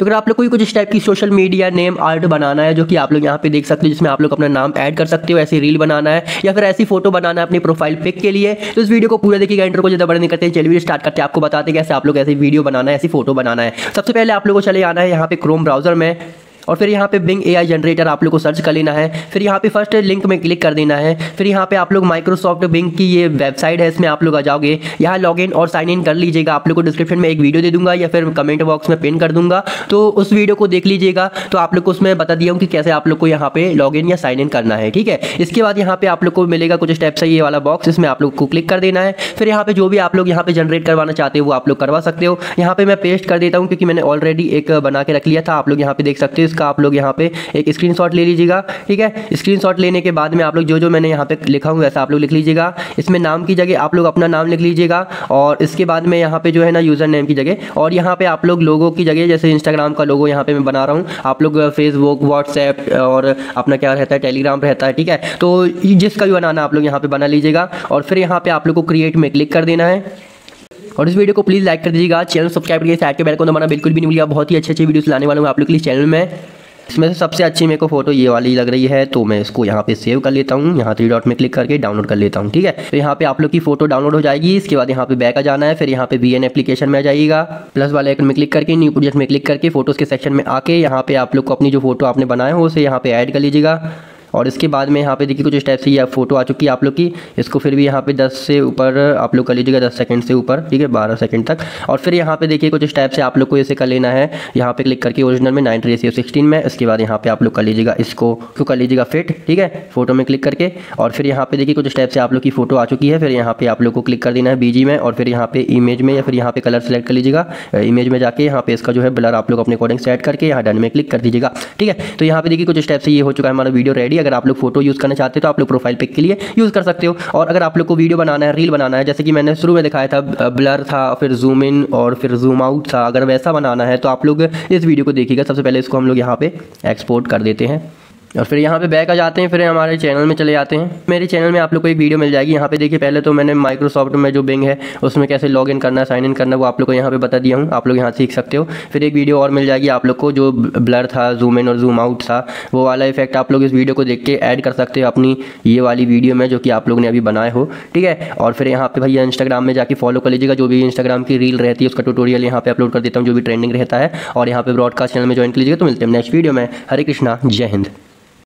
तो अगर आप लोग कोई कुछ इस टाइप की सोशल मीडिया नेम आर्ट बनाना है जो कि आप लोग यहाँ पे देख सकते हो, जिसमें आप लोग अपना नाम ऐड कर सकते हो, ऐसी रील बनाना है या फिर ऐसी फोटो बनाना है अपनी प्रोफाइल पिक के लिए, तो इस वीडियो को पूरा देखिएगा। इंटर को ज़्यादा बड़ा नहीं करते हैं, चलिए वीडियो स्टार्ट करते हैं। आपको बताते हैं कैसे आप लोग ऐसी वीडियो बनाना है, ऐसी फोटो बनाना है। सबसे पहले आप लोग को चले आना है यहाँ पे क्रोम ब्राउजर में और फिर यहाँ पे बिंग एआई जनरेटर आप लोग को सर्च कर लेना है। फिर यहाँ पे फर्स्ट लिंक में क्लिक कर देना है। फिर यहाँ पे आप लोग माइक्रोसॉफ्ट बिंग की ये वेबसाइट है, इसमें आप लोग आ जाओगे। यहाँ लॉगिन और साइन इन कर लीजिएगा। आप लोग को डिस्क्रिप्शन में एक वीडियो दे दूंगा या फिर कमेंट बॉक्स में पिन कर दूंगा, तो उस वीडियो को देख लीजिएगा। तो आप लोग को उसमें बता दिया हूँ कि कैसे आप लोग को यहाँ पे लॉगिन या साइन इन करना है, ठीक है। इसके बाद यहाँ पे आप लोग को मिलेगा कुछ स्टेप से ये वाला बॉक्स, इसमें आप लोग को क्लिक कर देना है। फिर यहाँ पे जो भी आप लोग यहाँ पे जनरेट करवाना चाहते हो वो आप लोग करवा सकते हो। यहाँ पे मैं पेस्ट कर देता हूँ क्योंकि मैंने ऑलरेडी एक बना के रख लिया था। आप लोग यहाँ पे देख सकते हो, इसका आप लोग यहाँ पे एक स्क्रीनशॉट ले लीजिएगा, ठीक है। स्क्रीनशॉट लेने के बाद में आप लोग जो जो मैंने यहाँ पे लिखा हूँ वैसा आप लोग लिख लीजिएगा। इसमें नाम की जगह आप लोग अपना नाम लिख लीजिएगा और इसके बाद में यहाँ पे जो है ना यूज़र नेम की जगह, और यहाँ पे आप लोग लोगो की जगह, जैसे इंस्टाग्राम का लोगो यहाँ पे मैं बना रहा हूँ, आप लोग फेसबुक, व्हाट्सएप और अपना क्या रहता है, टेलीग्राम रहता है, ठीक है। तो जिसका भी बनाना आप लोग यहाँ पे बना लीजिएगा और फिर यहाँ पे आप लोग को क्रिएट में क्लिक कर देना है। और इस वीडियो को प्लीज़ लाइक कर दीजिएगा, चैनल सब्सक्राइब करिए, साइड के बेल को दबाना बिल्कुल भी नहीं भूलिएगा। बहुत ही अच्छे अच्छे वीडियोस लाने वाला हूँ आप लोग के लिए चैनल में। इसमें से सबसे अच्छी मेरे को फोटो ये वाली लग रही है, तो मैं इसको यहाँ पे सेव कर लेता हूँ। यहाँ 3 डॉट में क्लिक करके डाउनलोड कर लेता हूँ, ठीक है। तो यहाँ पे आप लोग की फोटो डाउनलोड हो जाएगी। इसके बाद यहाँ पे बैक आ जाना है, फिर यहाँ पे VN एप्लीकेशन में आ जाइएगा, प्लस वाले आइकन में क्लिक करके न्यू प्रोजेक्ट में क्लिक करके फोटोज़ के सेक्शन में आके यहाँ पे आप लोग को अपनी जो फोटो आपने बनाया हो उसे यहाँ पे ऐड कर लीजिएगा। और इसके बाद में यहाँ पे देखिए कुछ स्टेप से ये फोटो आ चुकी है आप लोग की। इसको फिर भी यहाँ पे 10 से ऊपर आप लोग कर लीजिएगा, 10 सेकंड से ऊपर, ठीक है, 12 सेकंड तक। और फिर यहाँ पे देखिए कुछ स्टेप से आप लोग को इसे कर लेना है। यहाँ पे क्लिक करके ओरिजिनल में 9:16 में। इसके बाद यहाँ पे आप लोग कर लीजिएगा, इसको कर लीजिएगा फिट, ठीक है, फोटो में क्लिक करके। और फिर यहाँ पे देखिए कुछ स्टेप से आप लोग की फोटो आ चुकी है। फिर यहाँ पे आप लोग को क्लिक कर देना है BG में और फिर यहाँ पे इमेज में या फिर यहाँ पे कलर सेलेक्ट कर लीजिएगा। इमेज में जाके यहाँ पे इसका जो है ब्लर आप लोग अपने अकॉर्डिंग सेट करके यहाँ डन में क्लिक कर दीजिएगा, ठीक है। तो यहाँ पे देखिए कुछ स्टेप से ये हो चुका है हमारा वीडियो रेडी। अगर आप लोग फोटो यूज़ करना चाहते हो तो आप लोग प्रोफाइल पिक के लिए यूज़ कर सकते हो। और अगर आप लोग को वीडियो बनाना है, रील बनाना है, जैसे कि मैंने शुरू में दिखाया था, ब्लर था, फिर जूम इन और फिर जूम आउट था, अगर वैसा बनाना है तो आप लोग इस वीडियो को देखिएगा। सबसे पहले इसको हम लोग यहाँ पे एक्सपोर्ट कर देते हैं और फिर यहाँ पे बैक आ जाते हैं। फिर हमारे चैनल में चले जाते हैं। मेरे चैनल में आप लोग को एक वीडियो मिल जाएगी। यहाँ पे देखिए पहले तो मैंने माइक्रोसॉफ्ट में जो बिंग है उसमें कैसे लॉगिन करना है, साइन इन करना है, वो आप लोग को यहाँ पे बता दिया हूँ। आप लोग यहाँ सीख सकते हो। फिर एक वीडियो और मिल जाएगी आप लोग को, जो ब्लर था, जूम इन और जूम आउट था, वो वाला इफेक्ट आप लोग इस वीडियो को देख के ऐड कर सकते हो अपनी ये वाली वीडियो में जो कि आप लोग ने अभी बनाए हो, ठीक है। और फिर यहाँ पे भैया इंस्टाग्राम में जाके फॉलो कर लीजिएगा। जो भी इंस्टाग्राम की रील रहती है उसका ट्यूटोरियल यहाँ पे अपलोड कर देता हूँ, जो भी ट्रेंडिंग रहता है। और यहाँ पे ब्रॉडकास्ट चैनल में ज्वाइन कर लीजिएगा। तो मिलते हैं नेक्स्ट वीडियो में। हरे कृष्णा, जय हिंद।